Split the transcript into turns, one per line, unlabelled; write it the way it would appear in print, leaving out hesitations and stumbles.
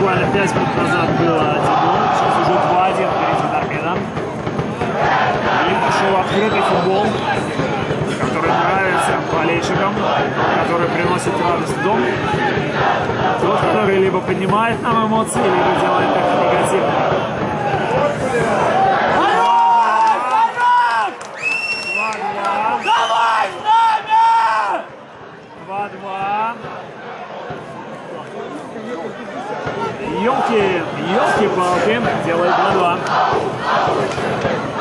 буквально 5 минут назад было 1-0, сейчас уже 2-1 впереди Торпедо. И пошел открытый футбол, который нравится болельщикам, который приносит радость в дом. Тот, который либо поднимает нам эмоции, либо делает их негативно. 2-2. Елки-палки делает 2-2.